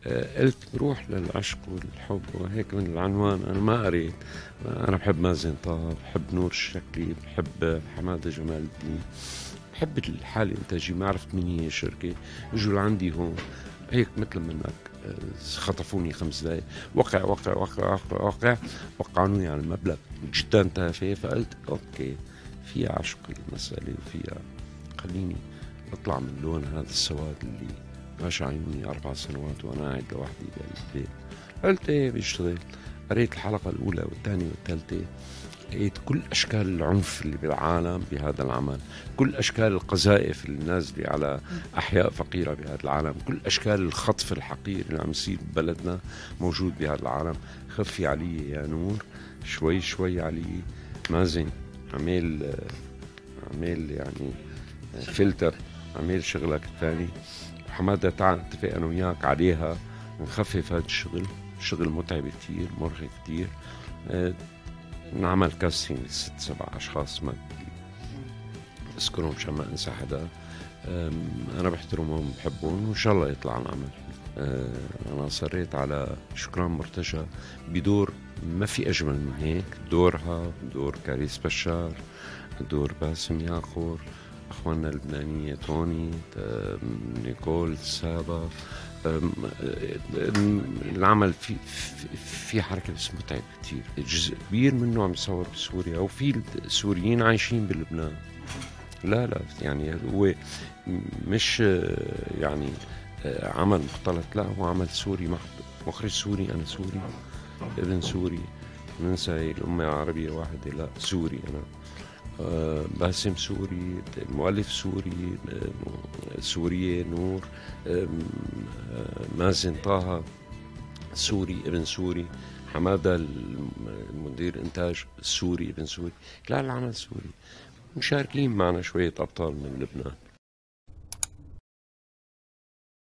قلت بروح للعشق والحب وهيك من العنوان. أنا ما قريت. أنا بحب مازن طه، بحب نور الشكلي، بحب حمادة جمال الدين، بحب الحالة الإنتاجية. ما عرفت مين هي الشركة، اجوا لعندي هون هيك مثل منك. خطفوني 5 دقايق، وقع وقع وقع وقع وقع، وقعوني على المبلغ جدا تافه. فقلت اوكي، فيها عشق المسألة وفيها خليني اطلع من لون هذا السواد اللي عاش عيوني 4 سنوات وانا قاعد لوحدي بالبيت. قلت ايه بيشتغل. قريت الحلقة الأولى والثانية والثالثة، لقيت كل أشكال العنف اللي بالعالم بهذا العمل، كل أشكال القذائف اللي نازلة على أحياء فقيرة بهذا العالم، كل أشكال الخطف الحقير اللي عم يصير ببلدنا موجود بهذا العالم. خفي علي يا نور، شوي شوي علي. مازن عميل يعني فلتر، عميل شغلك الثاني. حمادة تعال نتفق أنا وياك عليها، نخفف هذا الشغل. شغل متعب كتير، مرهق كتير. نعمل كاستنج 6-7 أشخاص ما أذكرهم عشان ما أنسى حدا. أنا بحترمهم بحبهم وإن شاء الله يطلع العمل. أنا صريت على شكران مرتجى بدور ما في أجمل من هيك. دورها دور كاريس بشار، دور باسم ياخور، أخواننا اللبنانية توني، نيكول سابا. العمل في حركة بس متعب كتير. جزء كبير منه عم يصور بسوريا، وفي السوريين عايشين بلبنان. لا يعني هو مش يعني عمل مختلط، لا هو عمل سوري محض. مخرج سوري، أنا سوري، ابن سوري، ننسى الأمة عربية واحدة، لا سوري أنا. باسم سوري، المؤلف سوري، سورية نور، مازن طه سوري ابن سوري، حمادة المدير إنتاج سوري ابن سوري. لا العمل سوري. مشاركين معنا شوية أبطال من لبنان.